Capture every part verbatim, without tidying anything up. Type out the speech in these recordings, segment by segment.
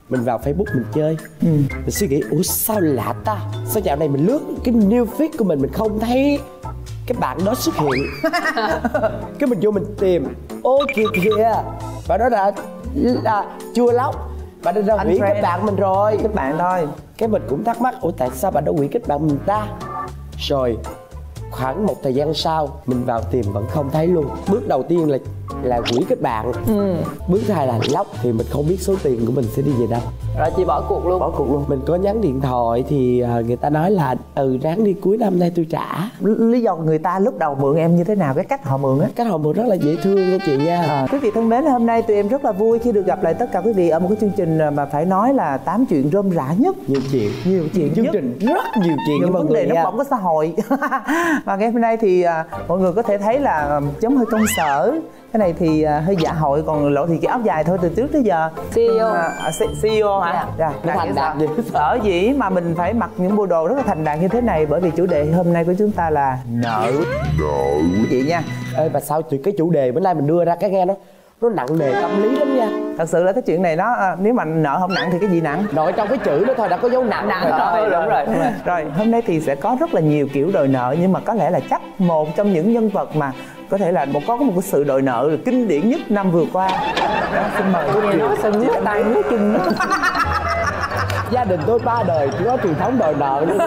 Mình vào Facebook mình chơi, ừ. mình suy nghĩ ủa sao lạ ta, sao dạo này mình lướt cái new feed của mình mình không thấy cái bạn đó xuất hiện. Cái mình vô mình tìm, ô kìa kìa, và đó là, là chua lóc, bạn đã hủy kết bạn mình rồi. Kết bạn thôi. Cái mình cũng thắc mắc ủa tại sao bạn đã hủy kết bạn mình ta. Rồi khoảng một thời gian sau mình vào tìm vẫn không thấy luôn. Bước đầu tiên là là hủy kết bạn, ừ. bước thứ hai là lóc, thì mình không biết số tiền của mình sẽ đi về đâu. Rồi chị bỏ cuộc luôn. Bỏ cuộc luôn. Mình có nhắn điện thoại thì người ta nói là ừ ráng đi cuối năm nay tôi trả. Lý do người ta lúc đầu mượn em như thế nào, cái cách họ mượn á? Cách họ mượn rất là dễ thương nha chị nha. À, quý vị thân mến, hôm nay tụi em rất là vui khi được gặp lại tất cả quý vị ở một cái chương trình mà phải nói là tám chuyện rôm rả nhất. Nhiều chuyện, nhiều chuyện chương nhất. trình rất nhiều chuyện những với vấn đề nóng bỏng của xã hội. Và ngày hôm nay thì à, mọi người có thể thấy là giống hơi công sở. Cái này thì uh, hơi dạ hội, còn Lộ thì cái áo dài thôi từ trước tới giờ. xê e ô. À, xê e ô hả? Dạ. Nó thành đạt gì? Sở dĩ mà mình phải mặc những bộ đồ rất là thành đạt như thế này bởi vì chủ đề hôm nay của chúng ta là nợ. Nợ. Chị nha. Ê mà sao cái chủ đề bữa nay mình đưa ra cái nghe nó nó nặng nề tâm lý lắm nha. Thật sự là cái chuyện này nó nếu mà nợ không nặng thì cái gì nặng? Nội trong cái chữ đó thôi đã có dấu nặng. Nặng rồi, rồi, đúng rồi, đúng rồi. Rồi hôm nay thì sẽ có rất là nhiều kiểu đòi nợ, nhưng mà có lẽ là chắc một trong những nhân vật mà có thể là một có một cái sự đòi nợ là kinh điển nhất năm vừa qua. Đó, xin mời nghe nói sưng nước tay nước chân. Gia đình tôi ba đời chỉ có truyền thống đòi nợ luôn.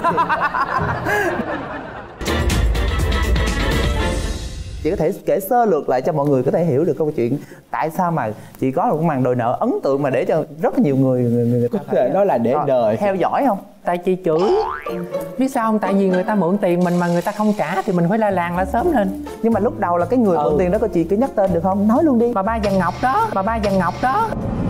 Chị có thể kể sơ lược lại cho mọi người có thể hiểu được câu chuyện tại sao mà chị có một màn đòi nợ ấn tượng mà để cho rất là nhiều người người, người có thể nói là để rồi, đời theo dõi không? Tại chị chửi. Biết sao không? Tại vì người ta mượn tiền mình mà người ta không trả thì mình phải la làng la sớm lên. Nhưng mà lúc đầu là cái người ừ. mượn tiền đó, cô chị cứ nhắc tên được không? Nói luôn đi. Bà ba vàng ngọc đó, bà ba vàng ngọc đó.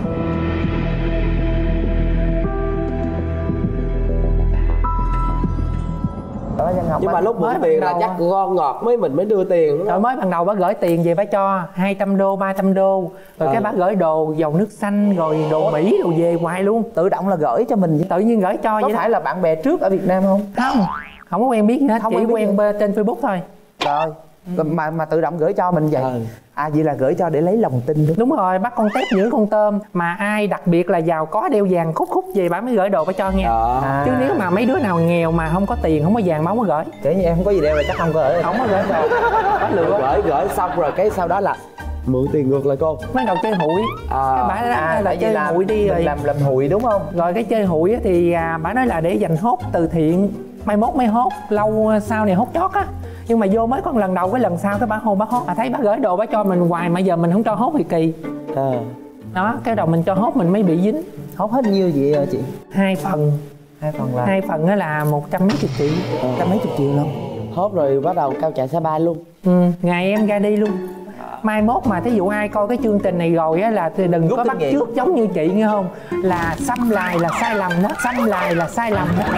Ngọc nhưng mà lúc mượn tiền là chắc ngon ngọt mới mình mới đưa tiền đúng rồi. Mới ban đầu bà gửi tiền về bà cho hai trăm đô, ba trăm đô. Rồi ừ. cái bà gửi đồ dầu nước xanh rồi đồ Mỹ đồ về hoài luôn. Tự động là gửi cho mình. Tự nhiên gửi cho. Có vậy phải đó. là bạn bè trước ở Việt Nam không? Không, không có quen biết gì hết. Không chỉ quen, quen trên Facebook thôi. Rồi ừ. mà mà tự động gửi cho mình vậy. Ừ. À vậy là gửi cho để lấy lòng tin đúng. Đúng rồi, bắt con tép những con tôm mà ai đặc biệt là giàu có đeo vàng khúc khúc về bà mới gửi đồ bà cho nha. À. Chứ nếu mà mấy đứa nào nghèo mà không có tiền, không có vàng máu mới gửi. Kể như em không có gì đeo là chắc không có gửi. Không có gửi đồ. Có lựa. Gửi gửi xong rồi cái sau đó là mượn tiền ngược lại cô. Mới đầu chơi hụi. À. Cái bà đó à, là chơi làm, hụi đi rồi. Làm làm hụi đúng không? Rồi cái chơi hụi thì à, bà nói là để dành hốt từ thiện. Mai mốt mới hốt, lâu sau này hốt chót á. Nhưng mà vô mới có một lần đầu, cái lần sau cái bà hô bà hốt, à thấy bà gửi đồ bà cho mình hoài mà giờ mình không cho hốt thì kỳ. À. Đó, cái đầu mình cho hốt mình mới bị dính. Hốt hết nhiêu vậy hả chị? Hai phần. Hai phần là? Hai phần đó là một trăm mấy chục triệu. Một trăm mấy chục triệu luôn. Hốt rồi bắt đầu cao chạy xe ba luôn. Ừ, ngày em ra đi luôn. Mai mốt mà thí dụ ai coi cái chương trình này rồi á là thì đừng Rút có bắt nghiệm. Trước giống như chị nghe không? Là xăm lài là sai lầm đó, xăm lài là sai lầm đó.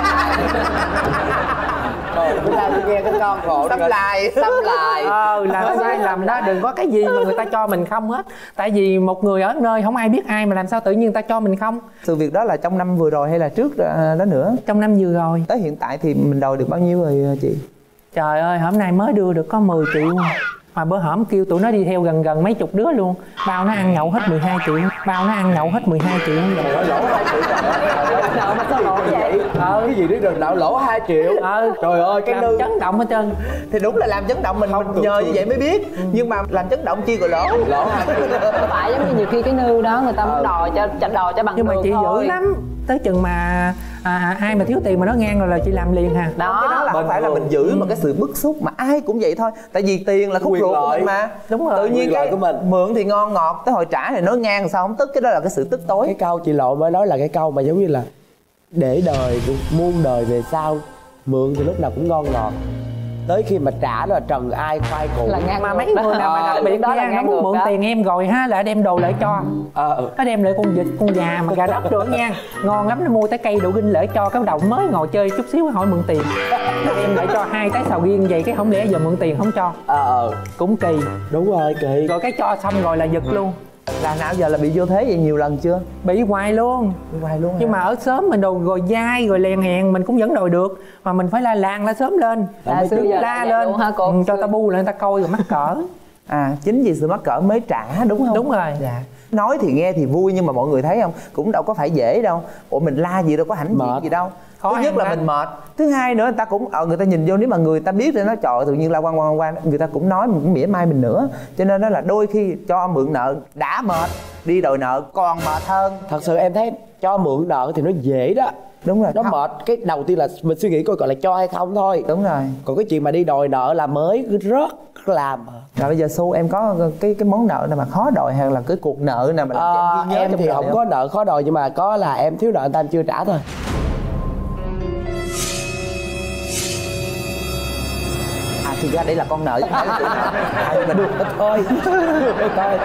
Bữa nay tôi nghe cái con khổ xăm lài xăm lài ờ là sai lầm đó, đừng có cái gì mà người ta cho mình không hết. Tại vì một người ở nơi không ai biết ai mà làm sao tự nhiên người ta cho mình không. Sự việc đó là trong năm vừa rồi hay là trước đó nữa? Trong năm vừa rồi. Tới hiện tại thì mình đòi được bao nhiêu rồi chị? Trời ơi, hôm nay mới đưa được có mười triệu. Mà bữa hổm kêu tụi nó đi theo gần gần mấy chục đứa luôn. Bao nó ăn nhậu hết mười hai triệu. Bao nó ăn nhậu hết mười hai triệu. Lỗ hai triệu. Nợ mà sao lỗ vậy? Ờ cái gì đấy rồi nợ lỗ hai triệu. Ờ. Trời ơi cái nư chấn động hết trơn. Thì đúng là làm chấn động mình, mình nhờ như vậy mới biết. Ừ. Nhưng mà làm chấn động chi gọi lỗ. Lỗ hai triệu. Phải giống như nhiều khi cái nư đó người ta muốn đòi cho chặt đòi cho bằng nhưng mà chị thôi. dữ lắm. Tới chừng mà à, ai mà thiếu tiền mà nó ngang rồi là chị làm liền hà. Đó, cái đó là không phải là mình giữ ừ. mà cái sự bức xúc mà ai cũng vậy thôi. Tại vì tiền là khúc ruột của mình mà. Đúng rồi. Tự nhiên cái của mình mượn thì ngon ngọt, tới hồi trả thì nói ngang sao không tức, cái đó là cái sự tức tối. Cái câu chị Lộ mới nói là cái câu mà giống như là để đời muôn đời về sau, mượn thì lúc nào cũng ngon ngọt, tới khi mà trả là trần ai khoai củ. Mà mấy người nào mà đặc biệt đó là nó muốn mượn đó. Tiền em rồi ha là đem đồ lại cho. Ờ. Nó đem lại con vịt, con gà mà gà đất nữa nha, ngon lắm, nó mua trái cây đồ ginh lại cho, cái đầu mới ngồi chơi chút xíu hỏi mượn tiền, nó đem lại cho hai trái sầu riêng vậy, cái không lẽ giờ mượn tiền không cho. Ờ. Cũng kỳ. Đúng rồi, kỳ. Rồi cái cho xong rồi là giật luôn. Là nào giờ là bị vô thế vậy nhiều lần chưa? Bị hoài luôn. Bị hoài luôn. Nhưng hả? Mà ở sớm mình đồ rồi dai rồi lèn hèn mình cũng vẫn đòi được, mà mình phải la làng la sớm lên, à, la lên hả, ừ, cho ta bu lên ta coi rồi mắc cỡ. À chính vì sự mắc cỡ mới trả đúng không? Đúng rồi. Dạ. Nói thì nghe thì vui nhưng mà mọi người thấy không, cũng đâu có phải dễ đâu. Ủa mình la gì đâu có hãnh diện gì đâu. Khó thứ nhất là mình mệt, thứ hai nữa người ta cũng ờ, người ta nhìn vô, nếu mà người ta biết thì nó trời tự nhiên la quăng quăng quăng, người ta cũng nói mình cũng mỉa mai mình nữa. Cho nên đó là đôi khi cho mượn nợ đã mệt, đi đòi nợ còn mệt hơn. Thật sự em thấy cho mượn nợ thì nó dễ đó. Đúng rồi, nó không. mệt cái đầu tiên là mình suy nghĩ coi gọi là cho hay không thôi. Đúng rồi. Còn cái chuyện mà đi đòi nợ là mới rất làm. Rồi bây giờ Xu em có cái cái món nợ nào mà khó đòi hay là cái cuộc nợ nào mà làm cho em ghi nhớ? Em thì không có nợ khó đòi nhưng mà có là em thiếu nợ anh ta em chưa trả thôi. À thì ra đây là con nợ chứ không phải là à, mình được thôi. Được thôi.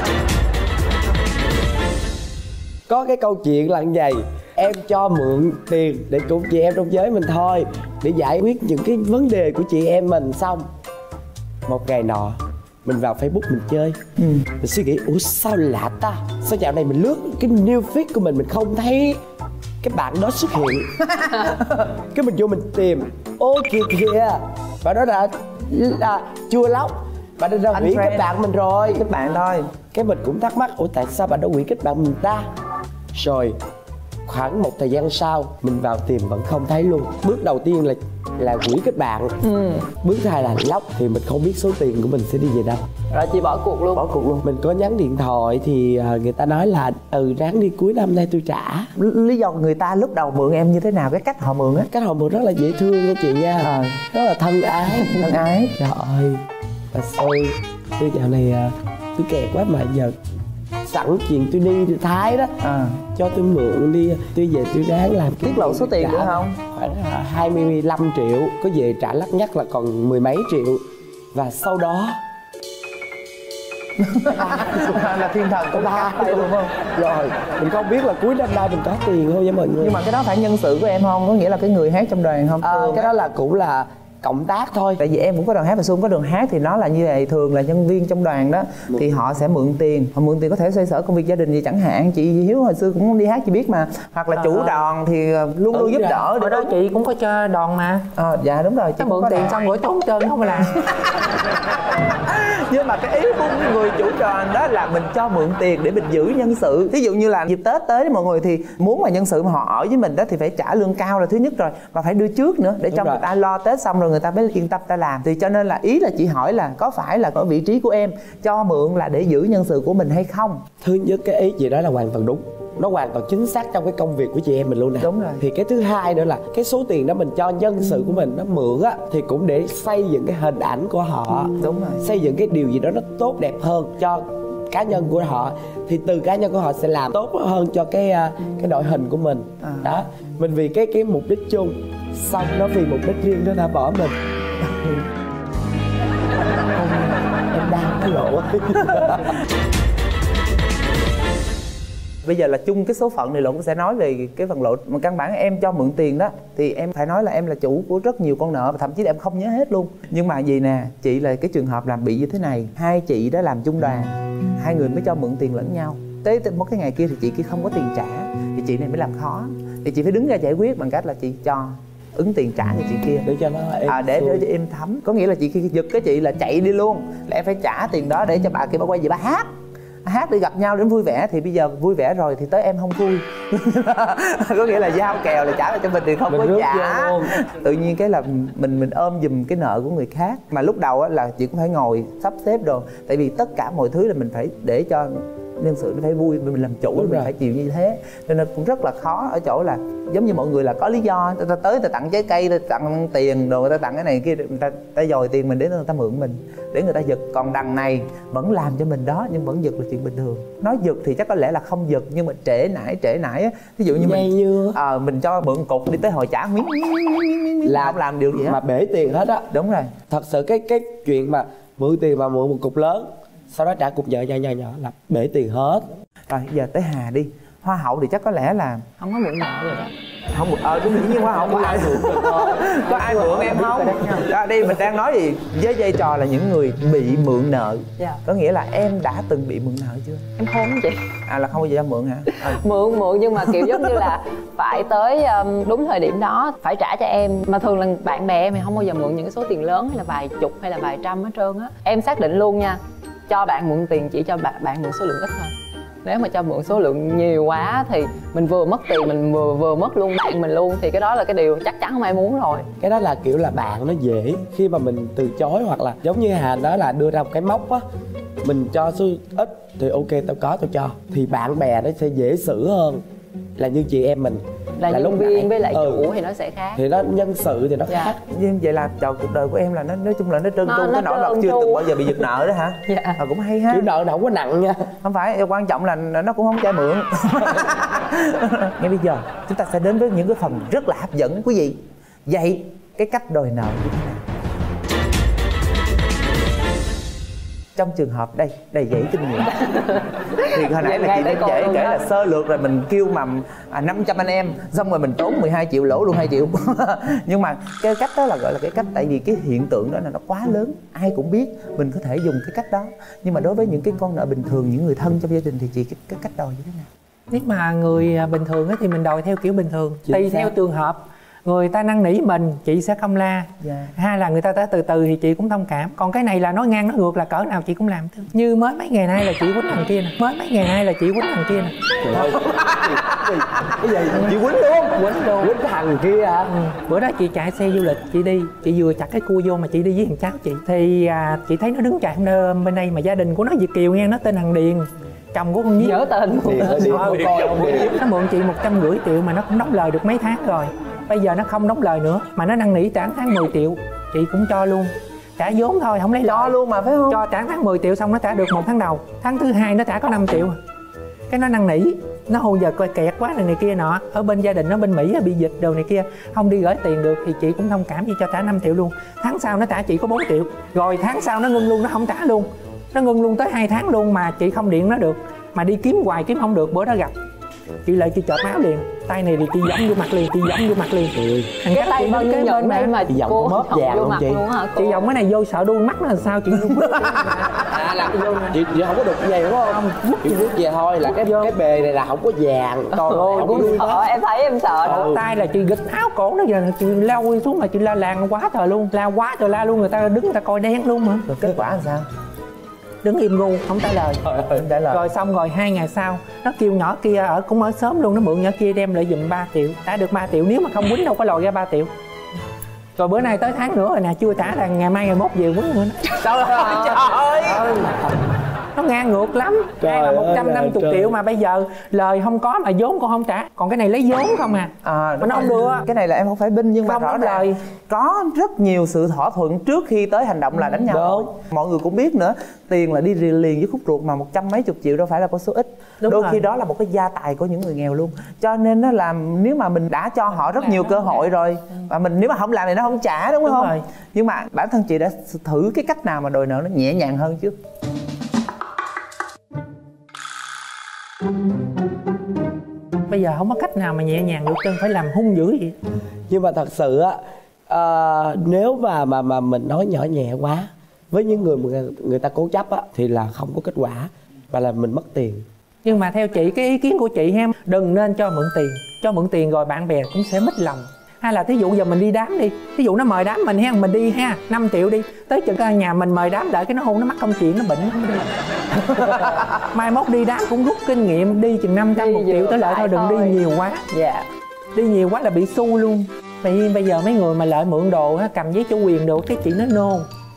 Có cái câu chuyện là như vậy. Em cho mượn tiền để cùng chị em trong giới mình thôi, để giải quyết những cái vấn đề của chị em mình. Xong một ngày nọ mình vào Facebook mình chơi, ừ. mình suy nghĩ ủa sao lạ ta, sao dạo này mình lướt cái new feed của mình mình không thấy cái bạn đó xuất hiện. Cái mình vô mình tìm, ô kìa kìa, và đó là, là chua lóc, bạn đã ra hủy kết bạn mình rồi. Kết bạn thôi. Cái mình cũng thắc mắc ủa tại sao bạn đã hủy kết bạn mình ta. Rồi khoảng một thời gian sau mình vào tìm vẫn không thấy luôn. Bước đầu tiên là là hủy kết bạn, ừ. bước thứ hai là lóc, thì mình không biết số tiền của mình sẽ đi về đâu. Rồi chị bỏ cuộc luôn. Bỏ cuộc luôn. Mình có nhắn điện thoại thì người ta nói là ừ ráng đi cuối năm nay tôi trả. Lý do người ta lúc đầu mượn em như thế nào, cái cách họ mượn á? Cách họ mượn rất là dễ thương nha chị nha, à. rất là thân ái. Thân ái. Trời ơi, bà Xôi, tôi dạo này tôi kẹt quá mà giờ sẵn chuyện tôi đi từ Thái đó, à. cho tôi mượn đi, tôi về tôi ráng làm. Tiết lộ số tiền nữa không? Khoảng hai mươi lăm triệu, có về trả lắc nhắc là còn mười mấy triệu. Và sau đó là thiên thần có ba tay luôn không? Rồi mình không biết là cuối năm nay mình có tiền không nha mọi người. Nhưng mà cái đó phải nhân sự của em không? Có nghĩa là cái người hát trong đoàn không? À, cái đó là cũng là cộng tác thôi. Tại vì em cũng có đoàn hát và Xuân có đoàn hát thì nó là như vậy. Thường là nhân viên trong đoàn đó thì họ sẽ mượn tiền. Họ mượn tiền có thể xoay sở công việc gia đình gì chẳng hạn. Chị Hiếu hồi xưa cũng đi hát chị biết mà. Hoặc là chủ đoàn thì luôn luôn giúp đỡ. Ở đó chị cũng có cho đoàn mà. À, dạ đúng rồi. Chị mượn tiền xong rồi trốn trơn không phải làm. Nhưng mà cái ý của người chủ đoàn đó là mình cho mượn tiền để mình giữ nhân sự. Ví dụ như là dịp Tết tới mọi người thì muốn mà nhân sự mà họ ở với mình đó thì phải trả lương cao là thứ nhất rồi, và phải đưa trước nữa để cho người ta lo Tết xong rồi người ta mới yên tâm ta làm. Thì cho nên là ý là chị hỏi là có phải là ở vị trí của em cho mượn là để giữ nhân sự của mình hay không? Thứ nhất cái ý chị nói là hoàn toàn đúng, nó hoàn toàn chính xác trong cái công việc của chị em mình luôn nè. Đúng rồi. Thì cái thứ hai nữa là cái số tiền đó mình cho nhân sự của mình nó mượn á thì cũng để xây dựng cái hình ảnh của họ. Đúng rồi. Xây dựng cái điều gì đó nó tốt đẹp hơn cho cá nhân của họ, thì từ cá nhân của họ sẽ làm tốt hơn cho cái cái đội hình của mình. À. Đó, mình vì cái cái mục đích chung, xong nó vì mục đích riêng nó đã bỏ mình. Em đang cái lộ. Bây giờ là chung cái số phận này Lộ cũng sẽ nói về cái phần Lộ. Mà căn bản em cho mượn tiền đó thì em phải nói là em là chủ của rất nhiều con nợ, và thậm chí là em không nhớ hết luôn. Nhưng mà gì nè, chị là cái trường hợp làm bị như thế này. Hai chị đã làm chung đoàn, hai người mới cho mượn tiền lẫn nhau. Tới một cái ngày kia thì chị kia không có tiền trả, thì chị này mới làm khó. Thì chị phải đứng ra giải quyết bằng cách là chị cho ứng tiền trả cho chị kia để cho nó êm à, để để cho em thấm. Có nghĩa là chị kia giật cái chị là chạy đi luôn, là em phải trả tiền đó để cho bà kia bà quay về bà hát hát để gặp nhau đến vui vẻ. Thì bây giờ vui vẻ rồi thì tới em không vui. Có nghĩa là giao kèo là trả lại cho mình thì không mình có trả. Tự nhiên cái là mình mình ôm giùm cái nợ của người khác. Mà lúc đầu á là chị cũng phải ngồi sắp xếp đồ, tại vì tất cả mọi thứ là mình phải để cho nhân sự nó phải vui, mình làm chủ mình phải chịu như thế. Nên nó cũng rất là khó ở chỗ là giống như mọi người là có lý do, người ta tới người ta tặng trái cây, người ta tặng tiền đồ, người ta tặng cái này kia, người ta, ta dòi tiền mình để người ta mượn mình, để người ta giật. Còn đằng này vẫn làm cho mình đó, nhưng vẫn giật là chuyện bình thường. Nói giật thì chắc có lẽ là không giật, nhưng mà trễ nải trễ nải á, ví dụ như Dây mình như... à, mình cho mượn cục đi tới hồi trả miếng là không làm điều gì hết mà bể tiền hết á. Đúng rồi. Thật sự cái cái chuyện mà mượn tiền mà mượn một cục lớn sau đó trả cục nhỏ nhỏ nhỏ nhỏ là bể tiền hết. Rồi giờ tới Hà đi. Hoa hậu thì chắc có lẽ là không có mượn nợ rồi đó. Không mượn ờ đúng, nhưng hoa hậu có ai mượn được không? Có ai mượn em không? Đó, đi mình đang nói gì với vai trò là những người bị mượn nợ. Dạ. Có nghĩa là em đã từng bị mượn nợ chưa? Em không chị. À là không bao giờ em mượn hả? À. Mượn mượn nhưng mà kiểu giống như là phải tới um, đúng thời điểm đó phải trả cho em. Mà thường là bạn bè em thì không bao giờ mượn những cái số tiền lớn hay là vài chục hay là vài trăm hết trơn á. Em xác định luôn nha, cho bạn mượn tiền chỉ cho bạn bạn mượn số lượng ít thôi. Nếu mà cho mượn số lượng nhiều quá thì mình vừa mất tiền, mình vừa vừa mất luôn bạn mình luôn, thì cái đó là cái điều chắc chắn không ai muốn rồi. Cái đó là kiểu là bạn nó dễ khi mà mình từ chối, hoặc là giống như Hà nói là đưa ra một cái mốc á, mình cho số ít thì ok tao có tao cho, thì bạn bè nó sẽ dễ xử hơn là như chị em mình là, là nhân viên với lại ừ. chủ thì nó sẽ khác, thì nó nhân sự thì nó dạ. khác. Nhưng vậy là trời, cuộc đời của em là nó nói chung là nó trơn Nó- tru, nó cái nỗi là trơn chưa tru. từng bao giờ bị giật nợ đó hả? Dạ. À, cũng hay ha. Kiểu nợ nó không có nặng nha. Không phải, quan trọng là nó cũng không cho mượn. Ngay bây giờ chúng ta sẽ đến với những cái phần rất là hấp dẫn quý vị. Vậy cái cách đòi nợ như thế nào? Trong trường hợp đây, đầy dãy kinh nghiệm. Thì hồi nãy là Ngay chị tới đã cô kể luôn kể đó. là sơ lược rồi, mình kêu mà à, năm trăm anh em, xong rồi mình tốn mười hai triệu, lỗ luôn hai triệu. Nhưng mà cái cách đó là gọi là cái cách, tại vì cái hiện tượng đó là nó quá lớn, ai cũng biết, mình có thể dùng cái cách đó. Nhưng mà đối với những cái con nợ bình thường, những người thân trong gia đình thì chị cái, cái cách đòi như thế nào? Nếu mà người bình thường á thì mình đòi theo kiểu bình thường, Chính tùy xác. theo trường hợp. Người ta năn nỉ mình chị sẽ không la, Dạ. hay là người ta tới từ từ thì chị cũng thông cảm. Còn cái này là nói ngang nói ngược là cỡ nào chị cũng làm theo. Như mới mấy ngày nay là chị quýnh thằng kia nè, mới mấy ngày nay là chị quýnh thằng kia nè. Trời ơi, cái gì chị quýnh luôn, quýnh luôn, quýnh thằng kia hả? Ừ. Bữa đó chị chạy xe du lịch chị đi, chị vừa chặt cái cua vô mà chị đi với thằng cháu chị, thì à, chị thấy nó đứng chạy bên đây, mà gia đình của nó Việt kiều nha, nó tên thằng Điền, chồng của con Nhiêu. Nhớ tên luôn. Điền ơi, Điền Ờ, không coi không Điền. nó mượn chị một trăm rưỡi triệu mà nó cũng đóng lời được mấy tháng rồi, bây giờ nó không đóng lời nữa mà nó năn nỉ trả tháng mười triệu, chị cũng cho luôn, trả vốn thôi không lấy Cho lời luôn mà phải không? cho trả tháng mười triệu, xong nó trả được một tháng đầu, tháng thứ hai nó trả có năm triệu. Cái nó năn nỉ, nó hồi giờ coi kẹt quá này này kia nọ, ở bên gia đình nó bên Mỹ bị dịch đồ này kia, không đi gửi tiền được, thì chị cũng thông cảm, chị cho trả năm triệu luôn. Tháng sau nó trả chị có bốn triệu, rồi tháng sau nó ngưng luôn, nó không trả luôn, nó ngưng luôn tới hai tháng luôn, mà chị không điện nó được, mà đi kiếm hoài kiếm không được. Bữa đó gặp chị lại chị chợt máu liền, tay này thì chị giẫm vô mặt liền, chị giẫm vô mặt liền. Thằng Cái cháu tay chị bao nó nhiêu kế nhận bên đây mà mà Chị giọng cô có móp học vàng vô không mặt chị? luôn hả cô? chị giọng cái này vô sợ đuôi mắt nó làm sao chị luôn. À là chị, chị không có được như vậy đúng không? Chị bước về thôi là cái cái bề này là không có vàng, còn Ôi, không cũng có đuôi Ờ, đó. em thấy em sợ đó. Ờ, tay là chị gịch áo cổ nó, giờ chị lao xuống mà chị la làng quá trời luôn, la quá trời la luôn, người ta đứng người ta coi đen luôn mà. Rồi kết quả làm sao? Đứng im gu không trả lời. Không trả lời. Rồi xong rồi hai ngày sau nó kêu nhỏ kia ở cũng ở sớm luôn, nó mượn nhỏ kia đem lại giùm ba triệu, trả được ba triệu, nếu mà không quýnh đâu có lòi ra ba triệu. Rồi bữa nay tới tháng nữa rồi nè, chưa trả, là ngày mai ngày mốt về quýnh nữa. Trời ơi, trời ơi. Nó ngang ngược lắm. Ai là Trời một ơi trăm năm là mươi trời. triệu mà bây giờ lời không có mà vốn con không trả, còn cái này lấy vốn không à. À, Mà nó không được. cái này là em không phải binh, nhưng mà Không rõ đóng ràng lời. có rất nhiều sự thỏa thuận trước khi tới hành động là đánh nhau. Đúng. Mọi người cũng biết nữa, tiền là đi liền liền với khúc ruột, mà một trăm mấy chục triệu đâu phải là con số ít. Đúng Đôi rồi. khi đó là một cái gia tài của những người nghèo luôn. Cho nên nó làm, nếu mà mình đã cho họ rất nhiều cơ hội rồi, và mình nếu mà không làm thì nó không trả, đúng, Đúng không? rồi. Nhưng mà bản thân chị đã thử cái cách nào mà đòi nợ nó nhẹ nhàng hơn chứ? Bây giờ không có cách nào mà nhẹ nhàng được, chân phải làm hung dữ vậy. Nhưng mà thật sự á, ờ, nếu mà mà mà mình nói nhỏ nhẹ quá với những người mà người, người ta cố chấp á thì là không có kết quả, và là mình mất tiền. Nhưng mà theo chị, cái ý kiến của chị ha, đừng nên cho mượn tiền. Cho mượn tiền rồi bạn bè cũng sẽ mít lòng. Hay là thí dụ giờ mình đi đám đi, thí dụ nó mời đám mình ha, mình đi ha, năm triệu đi, tới chừng cái nhà mình mời đám lại cái nó hôn nó mắc công chuyện, nó bệnh nó không đi. Mai mốt đi đám cũng rút kinh nghiệm, đi chừng năm trăm Đi một triệu vừa tới lại thôi, phải đừng thôi. đi nhiều quá. Dạ. Đi nhiều quá là bị xu luôn. Vì bây giờ mấy người mà lợi mượn đồ á, cầm giấy chủ quyền đồ, cái chị nó nôn.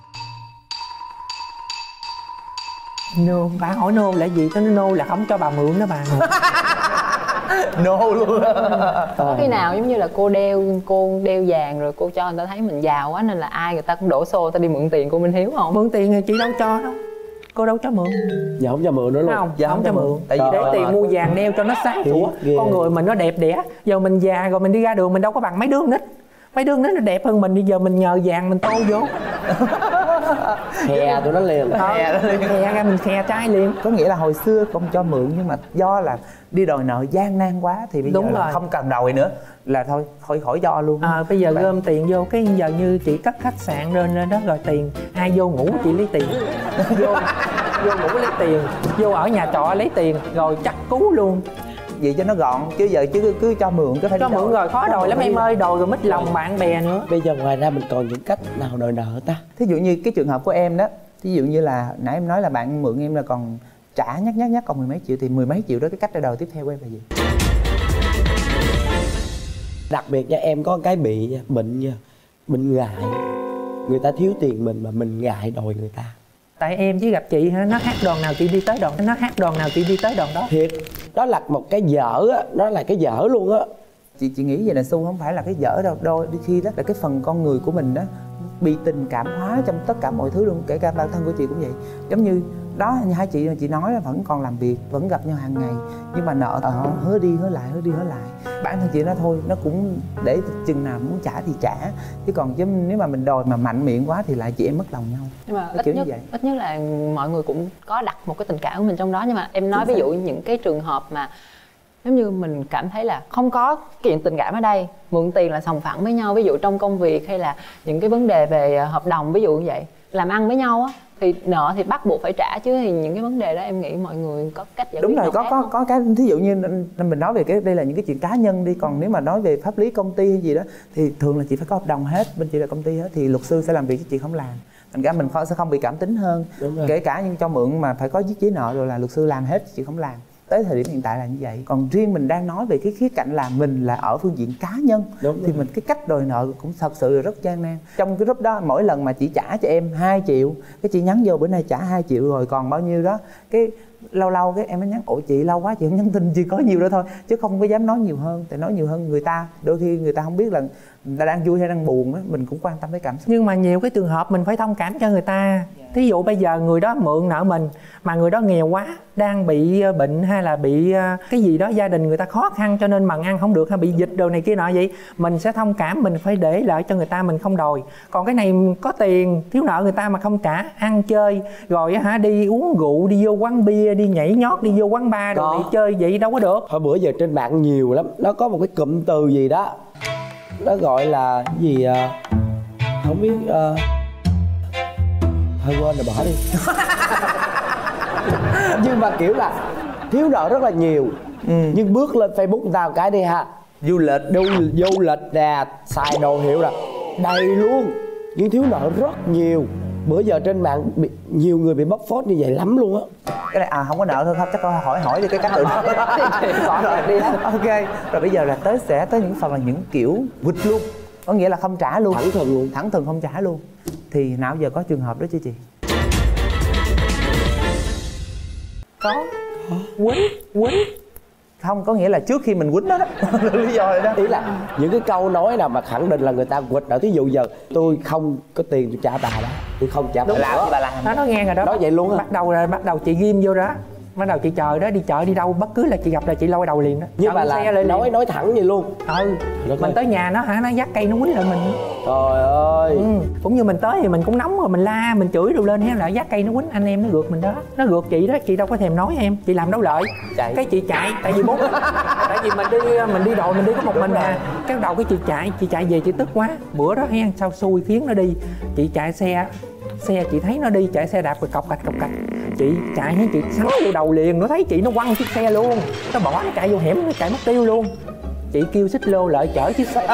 Nô, bà hỏi nô là gì? Nó nô là không cho bà mượn đó bà. Nô luôn. Có khi nào giống như là cô đeo cô đeo vàng rồi cô cho người ta thấy mình giàu quá nên là ai người ta cũng đổ xô ta đi mượn tiền cô Minh Hiếu không? Mượn tiền thì chị đâu cho đâu, cô đâu cho mượn. Giờ không cho mượn nữa luôn. Không, Dạ, không cho mượn. tại vì Để Trời tiền ơi. mua vàng đeo cho nó sáng sủa. Ghê. Con người mình nó đẹp đẽ. Giờ mình già rồi mình đi ra đường mình đâu có bằng mấy đứa nít. Mấy đứa nít nó đẹp hơn mình, bây giờ mình nhờ vàng mình tô vô. Hè tụi nó liền. Hè nó liền. Khè ra mình khè trai liền. Có nghĩa là hồi xưa không cho mượn, nhưng mà do là đi đòi nợ gian nan quá thì bây Đúng giờ là rồi. không cần đòi nữa, là thôi thôi khỏi cho luôn. À, bây giờ Vậy. gom tiền vô, cái giờ như chị cất khách sạn lên lên đó, rồi tiền ai vô ngủ chị lấy tiền. Vô vô ngủ lấy tiền, vô ở nhà trọ lấy tiền, rồi chắc cú luôn. Vậy cho nó gọn, chứ giờ chứ cứ, cứ cho mượn cái phải Cho đi mượn đòi. rồi khó đòi lắm em ơi, đòi rồi mít lòng bạn bè nữa. Bây giờ ngoài ra mình còn những cách nào đòi nợ ta? Thí dụ như cái trường hợp của em đó, thí dụ như là nãy em nói là bạn mượn em là còn trả nhắc nhắc nhắc còn mười mấy triệu thì mười mấy triệu đó cái cách ra đời tiếp theo của em là gì? Đặc biệt nha, em có cái bị nha, bệnh nha, bệnh ngại. Người ta thiếu tiền mình mà mình ngại đòi người ta. Tại em chỉ gặp chị hả, nó hát đòn nào chị đi tới đòn, nó hát đòn nào chị đi tới đòn đó. Thiệt, đó là một cái dở á, nó là cái dở luôn á. Chị chị nghĩ vậy là Xu không phải là cái dở đâu, đôi đôi khi đó là cái phần con người của mình đó bị tình cảm hóa trong tất cả mọi thứ luôn, kể cả bản thân của chị cũng vậy. Giống như đó, như hai chị chị nói là vẫn còn làm việc, vẫn gặp nhau hàng ngày, nhưng mà nợ họ hứa đi hứa lại, hứa đi hứa lại. Bản thân chị nói thôi, nó cũng để chừng nào muốn trả thì trả, chứ còn chứ nếu mà mình đòi mà mạnh miệng quá thì lại chị em mất lòng nhau. Nhưng mà cái ít kiểu nhất như vậy. ít nhất là mọi người cũng có đặt một cái tình cảm của mình trong đó. Nhưng mà em nói ví dụ những cái trường hợp mà giống như mình cảm thấy là không có chuyện tình cảm ở đây, mượn tiền là sòng phẳng với nhau, ví dụ trong công việc hay là những cái vấn đề về hợp đồng, ví dụ như vậy, làm ăn với nhau á, thì nợ thì bắt buộc phải trả chứ. Thì những cái vấn đề đó em nghĩ mọi người có cách giải quyết. Đúng rồi, có có không? có cái thí dụ như mình nói về cái đây là những cái chuyện cá nhân đi, còn nếu mà nói về pháp lý công ty hay gì đó thì thường là chị phải có hợp đồng hết, bên chị là công ty hết thì luật sư sẽ làm việc chứ chị không làm. Thành ra mình sẽ không bị cảm tính hơn. Kể cả những cho mượn mà phải có viết giấy nợ rồi là luật sư làm hết, chị không làm. Tới thời điểm hiện tại là như vậy. Còn riêng mình đang nói về cái khía cạnh là mình là ở phương diện cá nhân. Đúng thì rồi. Mình cái cách đòi nợ cũng thật sự là rất gian nan. Trong cái group đó mỗi lần mà chị trả cho em hai triệu, cái chị nhắn vô bữa nay trả hai triệu rồi còn bao nhiêu đó, cái lâu lâu cái em mới nhắn ủa chị lâu quá chị không nhắn tin, chỉ có nhiều đó thôi chứ không có dám nói nhiều hơn. Tại nói nhiều hơn người ta đôi khi người ta không biết là người ta đang vui hay đang buồn đó, mình cũng quan tâm tới cảm xúc. Nhưng mà nhiều cái trường hợp mình phải thông cảm cho người ta. Thí dụ bây giờ người đó mượn nợ mình mà người đó nghèo quá, đang bị bệnh hay là bị cái gì đó, gia đình người ta khó khăn cho nên mần ăn không được hay bị dịch đồ này kia nọ vậy, mình sẽ thông cảm, mình phải để lại cho người ta, mình không đòi. Còn cái này có tiền thiếu nợ người ta mà không trả, ăn chơi rồi hả đi uống rượu, đi vô quán bia, đi nhảy nhót, đi vô quán bar đồ này chơi vậy đâu có được. Hồi bữa giờ trên mạng nhiều lắm, nó có một cái cụm từ gì đó, nó gọi là gì uh, không biết uh, hơi quên rồi bỏ đi. Nhưng mà kiểu là thiếu nợ rất là nhiều, ừ. nhưng bước lên Facebook tao cái đi ha, du lịch du, du lịch nè, xài đồ hiệu là đầy luôn, nhưng thiếu nợ rất nhiều. Bữa giờ trên mạng bị, nhiều người bị bóc phốt như vậy lắm luôn á. Cái này à không có nợ thôi không, chắc coi hỏi hỏi đi cái cách tự đó. Rồi đi đó. Ok, rồi bây giờ là tới sẽ tới những phần là những kiểu vịt luôn, có nghĩa là không trả luôn, thẳng thừng luôn, thẳng thừng không trả luôn. Thì nào giờ có trường hợp đó chứ chị? Có quýnh quýnh không, có nghĩa là trước khi mình quýnh đó đó. Lý do rồi đó. Ý là những cái câu nói nào mà khẳng định là người ta quỵt nợ, thí dụ giờ tôi không có tiền tôi trả bà đó, tôi không trả bà. Đúng, làm bà làm nó nói nghe rồi đó. Nói vậy luôn á. Bắt đầu là bắt đầu chị ghim vô đó, bắt đầu chị chờ đó, đi chợ đi đâu bất cứ là chị gặp là chị lôi đầu liền đó. Nhưng mà là nói liền. Nói thẳng vậy luôn. Ừ. Mình ơi. Tới nhà nó hả, nó dắt cây nó quýnh lại mình. Trời ơi. Ừ. Cũng như mình tới thì mình cũng nóng rồi mình la mình chửi đồ lên, hay là dắt cây nó quýnh anh em nó gượt mình đó, nó gượt chị đó, chị đâu có thèm nói em, chị làm đâu lợi. Chạy. Cái chị chạy tại vì bố tại vì mình đi mình đi đội mình đi có một mình à, cái đầu cái chị chạy chị chạy về chị tức quá. Bữa đó hen sao xui khiến nó đi, chị chạy xe xe chị thấy nó đi chạy xe đạp rồi cọc cạch cọc cạch, chị chạy hết chị sắn vô đầu liền, nó thấy chị nó quăng chiếc xe luôn, nó bỏ nó chạy vô hẻm, nó chạy mất tiêu luôn. Chị kêu xích lô lại chở chiếc xe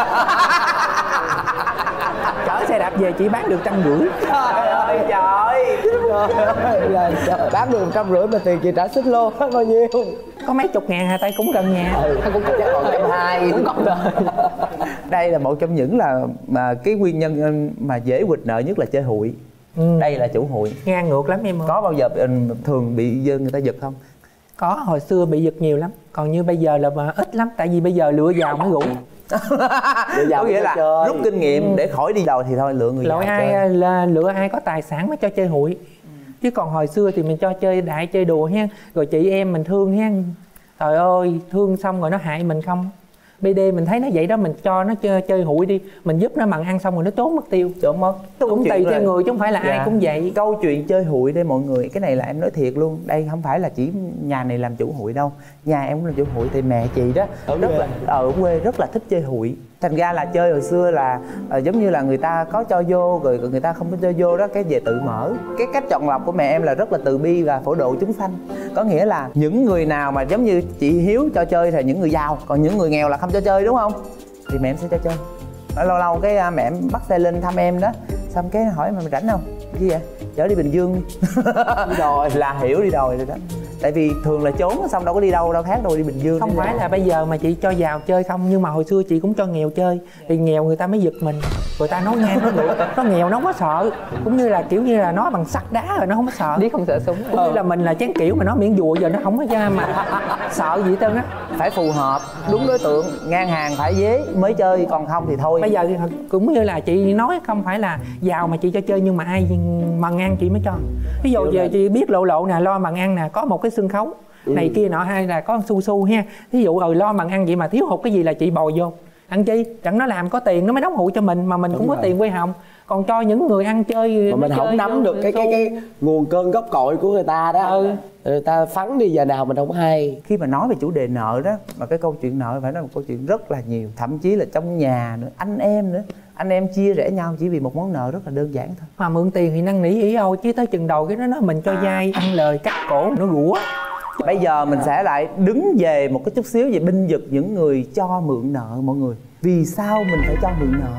chở xe đạp về chị bán được trăm rưỡi. Trời ơi trời, trời ơi trời, bán được trăm rưỡi mà tiền chị trả xích lô bao nhiêu? Có mấy chục ngàn hà, tay cũng gần nhà. Ừ, cũng chắc còn trăm hai cũng còn đời. Đây là một trong những là mà cái nguyên nhân mà dễ quỵt nợ nhất là chơi hụi. Ừ. Đây là chủ hụi. Ngang ngược lắm em ơi. Có bao giờ thường bị người ta giật không? Có, hồi xưa bị giật nhiều lắm. Còn như bây giờ là ít lắm, tại vì bây giờ lựa vào mới rủ. Có nghĩa là chơi. Rút kinh nghiệm ừ. để khỏi đi đầu thì thôi lựa người lựa ai chơi. Là lựa ai có tài sản mới cho chơi hụi. Ừ. Chứ còn hồi xưa thì mình cho chơi đại chơi đùa ha, rồi chị em mình thương ha. Trời ơi, thương xong rồi nó hại mình không. bê đê mình thấy nó vậy đó, mình cho nó chơi, chơi hụi đi, mình giúp nó mặn ăn xong rồi nó trốn mất tiêu. Trốn mất. Cũng tùy theo người chứ không phải là dạ. ai cũng vậy. Câu chuyện chơi hụi đây mọi người, cái này là em nói thiệt luôn, đây không phải là chỉ nhà này làm chủ hụi đâu, nhà em cũng làm chủ hụi. Thì mẹ chị đó ở rất là ở quê rất là thích chơi hụi, thành ra là chơi hồi xưa là uh, giống như là người ta có cho vô rồi người ta không có cho vô đó, cái về tự mở. Cái cách chọn lọc của mẹ em là rất là từ bi và phổ độ chúng sanh, có nghĩa là những người nào mà giống như chị Hiếu cho chơi thì những người giàu, còn những người nghèo là không cho chơi, đúng không? Thì mẹ em sẽ cho chơi. Lâu lâu cái mẹ em bắt xe lên thăm em đó, xong cái hỏi mà mày rảnh không? Gì vậy? Chở đi Bình Dương. Đi đòi là Hiểu đi đòi rồi đó. tại vì thường là trốn xong đâu có đi đâu đâu khác đâu, đi Bình Dương. Không phải là bây giờ mà chị cho giàu chơi không, nhưng mà hồi xưa chị cũng cho nghèo chơi, thì nghèo người ta mới giật mình, người ta nói ngang nó được, nó nghèo nó không có sợ, cũng như là kiểu như là nó bằng sắt đá rồi nó không có sợ, đi không sợ súng. cũng như là mình là chén kiểu mà nó miệng dùa giờ nó không có ra mà sợ gì hết trơn á. Phải phù hợp đúng đối tượng, ngang hàng phải dế mới chơi, còn không thì thôi. Bây giờ thì cũng như là chị nói, không phải là giàu mà chị cho chơi, nhưng mà ai mần ăn chị mới cho. Ví dụ giờ chị biết lộ lộ nè, lo mần ăn nè, có một cái sân khấu ừ. này kia nọ, hay là có xu xu ha, ví dụ ừ lo mần ăn vậy mà thiếu hụt cái gì là chị bò vô ăn chi, chẳng nó làm có tiền nó mới đóng hụi cho mình, mà mình đúng cũng rồi. Có tiền quay hồng, còn cho những người ăn chơi mà mình không nắm được cái cái cái nguồn cơn gốc cội của người ta đó. Ừ. Người ta phắn đi giờ nào mình không hay. Khi mà nói về chủ đề nợ đó, mà cái câu chuyện nợ phải nói một câu chuyện rất là nhiều, thậm chí là trong nhà nữa, anh em nữa, anh em chia rẽ nhau chỉ vì một món nợ rất là đơn giản thôi. Mà mượn tiền thì năn nỉ ý ôi, chứ tới chừng đầu cái đó nói mình cho vay ăn lời cắt cổ nó rủa. Bây giờ mình sẽ lại đứng về một cái chút xíu về binh vực những người cho mượn nợ mọi người. Vì sao mình phải cho mượn nợ?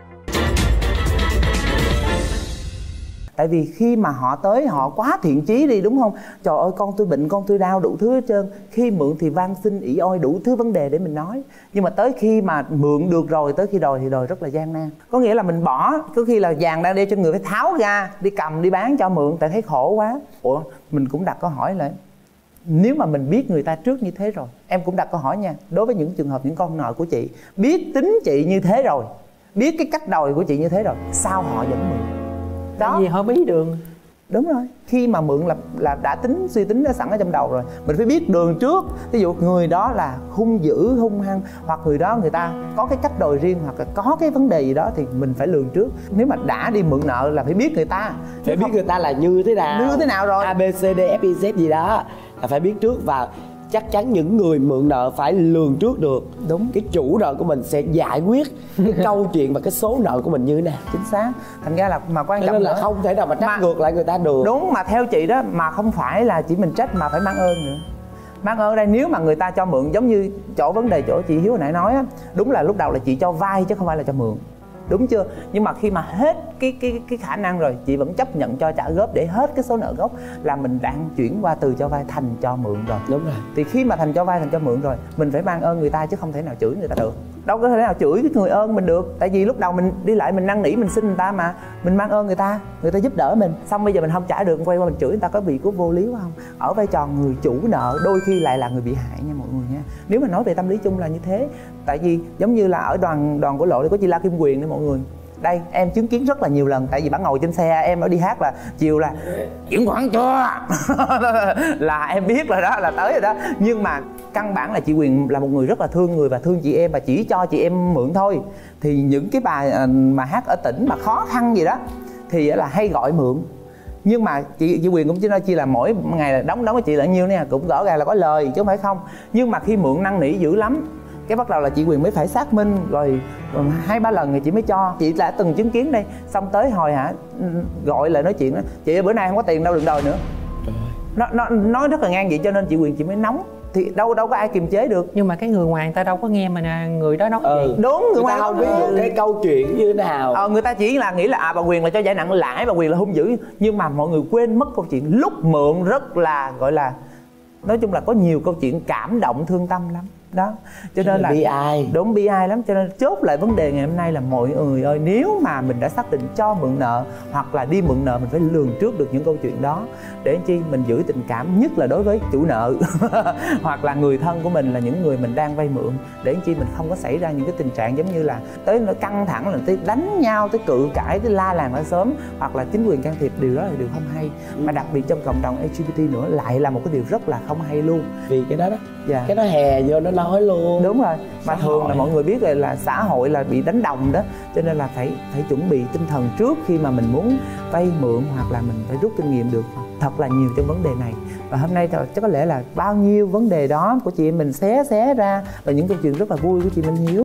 Tại vì khi mà họ tới họ quá thiện chí đi, đúng không? Trời ơi con tôi bệnh, con tôi đau, đủ thứ hết trơn. Khi mượn thì van xin ỉ ôi đủ thứ vấn đề để mình nói. Nhưng mà tới khi mà mượn được rồi, tới khi đòi thì đòi rất là gian nan. Có nghĩa là mình bỏ, có khi là vàng đang đeo trên người phải tháo ra, đi cầm đi bán cho mượn, tại thấy khổ quá. Ủa, mình cũng đặt câu hỏi lại, nếu mà mình biết người ta trước như thế rồi, em cũng đặt câu hỏi nha, đối với những trường hợp những con nợ của chị, biết tính chị như thế rồi, biết cái cách đòi của chị như thế rồi, sao họ vẫn mượn? Đó vì họ bí đường. Đúng rồi, khi mà mượn là là đã tính suy tính đã sẵn ở trong đầu rồi, mình phải biết đường trước. Ví dụ người đó là hung dữ hung hăng, hoặc người đó người ta có cái cách đòi riêng, hoặc là có cái vấn đề gì đó thì mình phải lường trước. Nếu mà đã đi mượn nợ là phải biết người ta, phải biết không... người ta là như thế nào, như thế nào rồi a bê xê đê ép i zét gì đó là phải biết trước. Và chắc chắn những người mượn nợ phải lường trước được đúng cái chủ nợ của mình sẽ giải quyết cái câu chuyện và cái số nợ của mình như thế nào. Chính xác. Thành ra là mà quan trọng nên là nữa, không thể nào mà trách mà, ngược lại người ta được. Đúng, mà theo chị đó, mà không phải là chỉ mình trách mà phải mang ơn nữa. Mang ơn ở đây, nếu mà người ta cho mượn, giống như chỗ vấn đề chỗ chị Hiếu hồi nãy nói á, đúng là lúc đầu là chị cho vay chứ không phải là cho mượn, đúng chưa? Nhưng mà khi mà hết cái cái cái khả năng rồi, chị vẫn chấp nhận cho trả góp để hết cái số nợ gốc, là mình đang chuyển qua từ cho vay thành cho mượn rồi. Đúng rồi. Thì khi mà thành cho vay thành cho mượn rồi, mình phải mang ơn người ta chứ không thể nào chửi người ta được. Đâu có thể nào chửi cái người ơn mình được, tại vì lúc đầu mình đi lại mình năn nỉ mình xin người ta mà, mình mang ơn người ta, người ta giúp đỡ mình, xong bây giờ mình không trả được, quay qua mình chửi người ta, có bị có vô lý quá không? Ở vai trò người chủ nợ đôi khi lại là người bị hại nha mọi người nha. Nếu mà nói về tâm lý chung là như thế. Tại vì giống như là ở đoàn đoàn của Lộ thì có chị La Kim Quyền đấy mọi người. Đây em chứng kiến rất là nhiều lần, tại vì bà ngồi trên xe em ở đi hát là chiều là chuyển khoản cho là em biết rồi đó, là tới rồi đó. Nhưng mà căn bản là chị Quyền là một người rất là thương người và thương chị em, và chỉ cho chị em mượn thôi. Thì những cái bài mà hát ở tỉnh mà khó khăn gì đó thì là hay gọi mượn. Nhưng mà chị chị Quyền cũng chỉ nói chi là mỗi ngày là đóng đóng với chị là nhiêu nè, cũng rõ ràng là có lời chứ không phải không. Nhưng mà khi mượn năn nỉ dữ lắm, cái bắt đầu là chị Quyền mới phải xác minh rồi, rồi hai ba lần thì chị mới cho. Chị đã từng chứng kiến đây, xong tới hồi hả gọi lại nói chuyện đó, chị ơi bữa nay không có tiền đâu đừng đòi nữa. Nó, nó nói rất là ngang vậy, cho nên chị Quyền chị mới nóng. Thì đâu đâu có ai kiềm chế được. Nhưng mà cái người ngoài người ta đâu có nghe mà nè, người đó nói ừ. gì. Đúng, người, người ngoài không biết được cái câu chuyện như thế nào. Ờ, người ta chỉ là nghĩ là à bà Quyền là cho vay nặng lãi, bà Quyền là hung dữ. Nhưng mà mọi người quên mất câu chuyện lúc mượn rất là gọi là, nói chung là có nhiều câu chuyện cảm động thương tâm lắm đó. Cho nên là bi ai. Đúng, bi ai lắm. Cho nên chốt lại vấn đề ngày hôm nay là mọi người ơi, nếu mà mình đã xác định cho mượn nợ hoặc là đi mượn nợ, mình phải lường trước được những câu chuyện đó để chi mình giữ tình cảm, nhất là đối với chủ nợ hoặc là người thân của mình, là những người mình đang vay mượn, để chi mình không có xảy ra những cái tình trạng giống như là tới nó căng thẳng, là tới đánh nhau, tới cự cãi, tới la làng la xóm, hoặc là chính quyền can thiệp. Điều đó là điều không hay. ừ. Mà đặc biệt trong cộng đồng lờ giê bê tê nữa lại là một cái điều rất là không hay luôn. Vì cái đó đó, dạ. cái nó hè vô nó nói luôn. Đúng rồi. Mà xã thường hội. là mọi người biết rồi, là xã hội là bị đánh đồng đó, cho nên là phải phải chuẩn bị tinh thần trước khi mà mình muốn vay mượn, hoặc là mình phải rút kinh nghiệm được thật là nhiều trong vấn đề này. Và hôm nay chắc có lẽ là bao nhiêu vấn đề đó của chị em mình xé xé ra, và những câu chuyện rất là vui của chị Minh Hiếu.